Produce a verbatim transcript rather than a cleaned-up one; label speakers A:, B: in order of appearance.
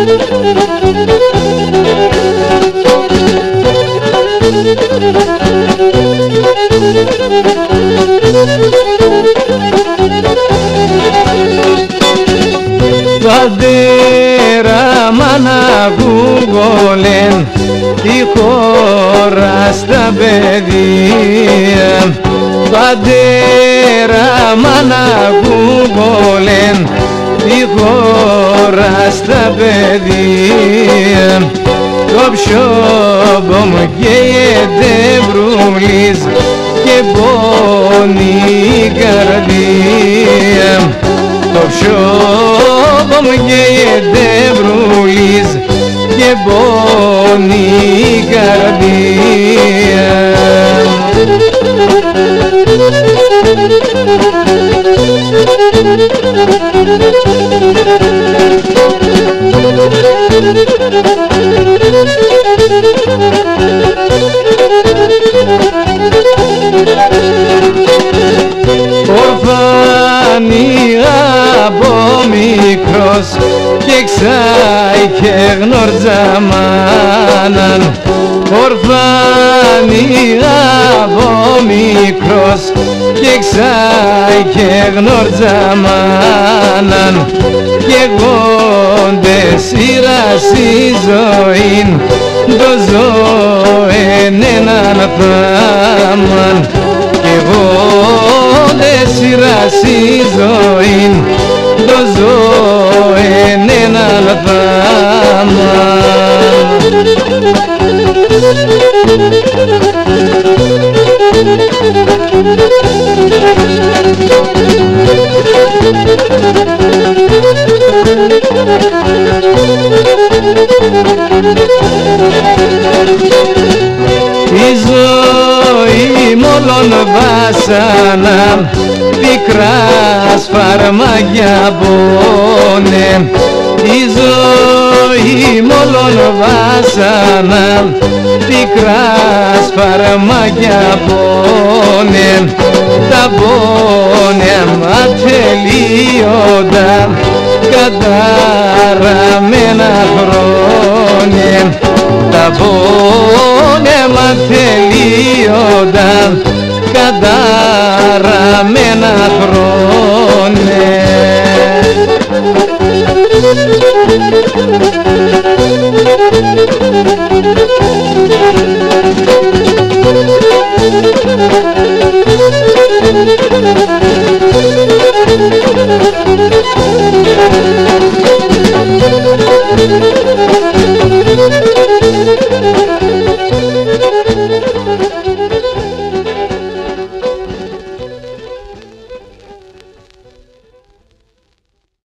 A: Πατέρα, μάνα, γούγολεν τη χώρα στα παιδεία. Πατέρα, μάνα, γούγολεν τη χώρα στα παιδεία. Το ψώπο μου καίγεται βρουλής και πόνει η καρδία. Το ψώπο μου καίγεται βρουλής και πόνει η καρδία. Ορφάνη από μικρός και ξάι και γνωρτζα μάναν. Ορφάνη από μικρός και ξάι και γνωρτζα μάναν. Και γόντε σειρά στη ζωήν το ζώεν έναν θάμαν. Και γόντε σειρά στη ζωήν το ζώεν έναν θάμαν. Η ζωή μόλον βάσανα πικρά σφαρμάκια πόνε. Η ζωή μόλον βάσανα πικρά σφαρμάκια πόνε. Τα πόνια ατελείωτα καταραμένα χρόνια. Τα πόνια ατελείωτα καταραμένα χρόνια.
B: Thank you.